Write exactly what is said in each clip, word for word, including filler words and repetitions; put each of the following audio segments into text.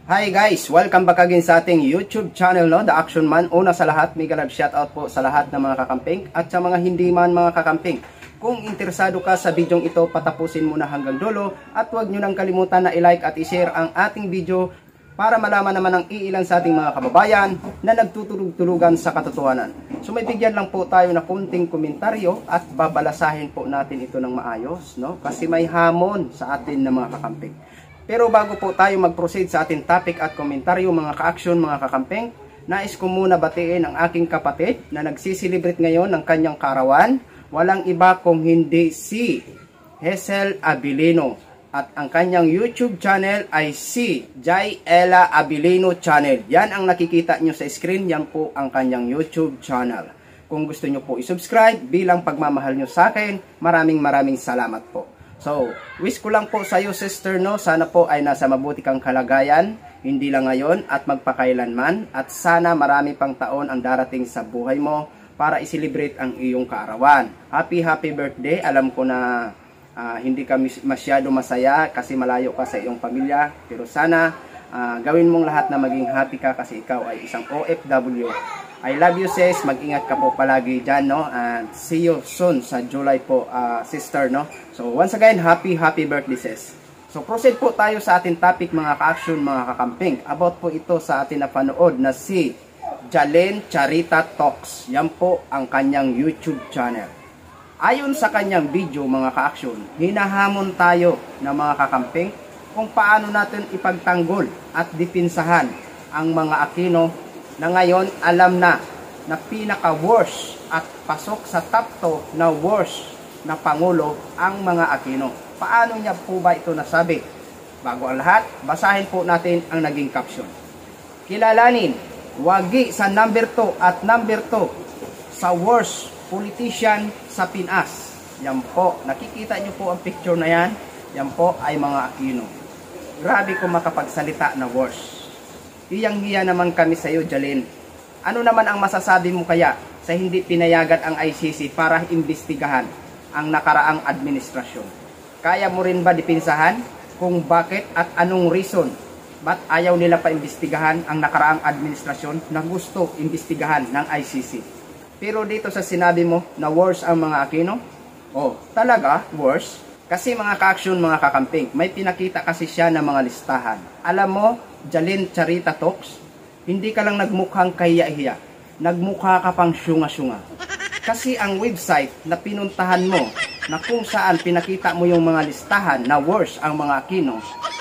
Hi guys! Welcome back again sa ating YouTube channel, no? The Action Man. Una sa lahat, mega love shoutout po sa lahat ng mga kakamping at sa mga hindi man mga kakamping. Kung interesado ka sa bidyong ito, patapusin muna hanggang dulo at huwag nyo nang kalimutan na i-like at i-share ang ating video para malaman naman ng iilan sa ating mga kababayan na nagtutulog-tulugan sa katotohanan. So may bigyan lang po tayo na kunting komentaryo at babalasahin po natin ito ng maayos, no? Kasi may hamon sa atin ng mga kakamping. Pero bago po tayo mag-proceed sa ating topic at komentaryo mga ka-action, mga kakamping, nais ko muna batiin ang aking kapatid na nagsisilibrate ngayon ng kanyang karawan. Walang iba kung hindi si Hazel Abilino. At ang kanyang YouTube channel ay si Jayela Abilino Channel. Yan ang nakikita nyo sa screen, yan po ang kanyang YouTube channel. Kung gusto nyo po i-subscribe bilang pagmamahal nyo sa akin, maraming maraming salamat po. So, wish ko lang po sa iyo sister, no, sana po ay nasa mabuti kang kalagayan, hindi lang ngayon at magpakailanman, at sana marami pang taon ang darating sa buhay mo para i-celebrate ang iyong kaarawan. Happy happy birthday. Alam ko na uh, hindi ka masyado masaya kasi malayo ka sa iyong pamilya, pero sana uh, gawin mong lahat na maging happy ka kasi ikaw ay isang O F W. I love you sis, mag-ingat ka po palagi dyan, no, and see you soon sa July po, uh, sister, no. So once again, happy happy birthday sis. So proceed po tayo sa ating topic mga ka-action, mga kakamping. About po ito sa ating napanood na si Jalen Charita Talks. Yan po ang kanyang YouTube channel. Ayon sa kanyang video mga ka-action, hinahamon tayo ng mga kakamping kung paano natin ipagtanggol at dipinsahan ang mga Aquino na ngayon alam na na pinaka-worst at pasok sa top two na worst na Pangulo ang mga Aquino. Paano niya po ba ito nasabi? Bago ang lahat, basahin po natin ang naging caption. Kilalanin, wagi sa number two at number two sa worst politician sa Pinas. Yan po, nakikita niyo po ang picture na yan. Yan po ay mga Aquino. Grabe kung makapagsalita na worst. Iyang-hiya naman kami sa iyo, Jalen. Ano naman ang masasabi mo kaya sa hindi pinayagan ang I C C para imbestigahan ang nakaraang administrasyon? Kaya mo rin ba dipinsahan kung bakit at anong reason ba't ayaw nila pa imbestigahan ang nakaraang administrasyon na gusto imbestigahan ng I C C? Pero dito sa sinabi mo na worse ang mga Aquino, oh, talaga worse? Kasi mga ka-action, mga kakamping, may pinakita kasi siya ng mga listahan. Alam mo, Jalen Charita Talks, hindi ka lang nagmukhang kahiya-hiya. Nagmukha ka pang syunga-syunga. Kasi ang website na pinuntahan mo, na kung saan pinakita mo yung mga listahan na worse ang mga Aquino,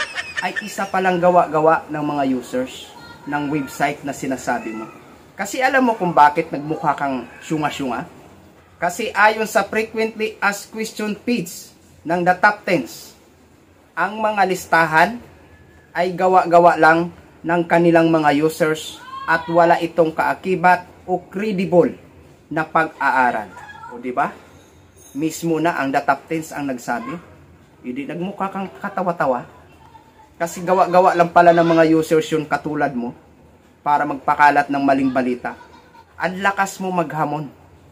ay isa palang gawa-gawa ng mga users ng website na sinasabi mo. Kasi alam mo kung bakit nagmukha kang syunga-syunga? Kasi ayon sa frequently asked question page ng the top tens, ang mga listahan ay gawa-gawa lang ng kanilang mga users at wala itong kaakibat o credible na pag-aaral. O di ba? Mismo na ang the top tens ang nagsabi. Hindi nagmukha kang katawa-tawa. Kasi gawa-gawa lang pala ng mga users yun katulad mo para magpakalat ng maling balita. Ang lakas mo maghamon.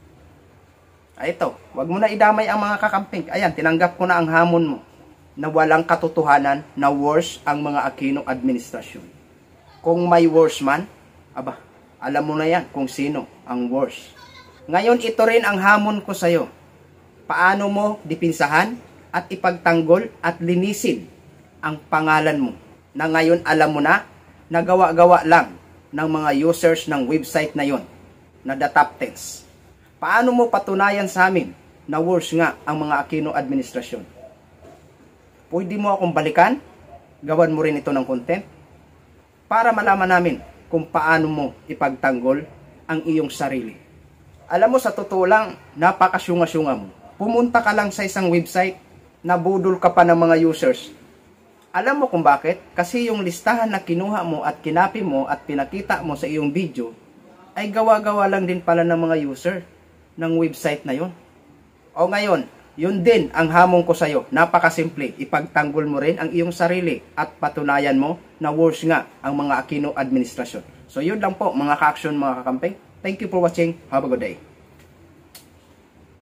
Ay ito, wag mo na idamay ang mga kakamping. Ayan, tinanggap ko na ang hamon mo na walang katotohanan na worse ang mga Aquino administrasyon. Kung may worse man, aba, alam mo na yan kung sino ang worse. Ngayon ito rin ang hamon ko sa iyo. Paano mo dipinsahan at ipagtanggol at linisin ang pangalan mo na ngayon alam mo na nagawa-gawa lang ng mga users ng website na yon na the top tens. Paano mo patunayan sa amin na worse nga ang mga Aquino administrasyon? Pwede mo akong balikan? Gawan mo rin ito ng content para malaman namin kung paano mo ipagtanggol ang iyong sarili. Alam mo, sa totoo lang, napakasyunga-syunga mo. Pumunta ka lang sa isang website, nabudol ka pa ng mga users. Alam mo kung bakit? Kasi yung listahan na kinuha mo at kinapi mo at pinakita mo sa iyong video ay gawa-gawa lang din pala ng mga user ng website na yon. O ngayon, yun din ang hamon ko sa iyo. Napakasimple, ipagtanggol mo rin ang iyong sarili at patunayan mo na worse nga ang mga Aquino administrasyon. So yun lang po mga ka-action, mga kakamping. Thank you for watching. Have a good day.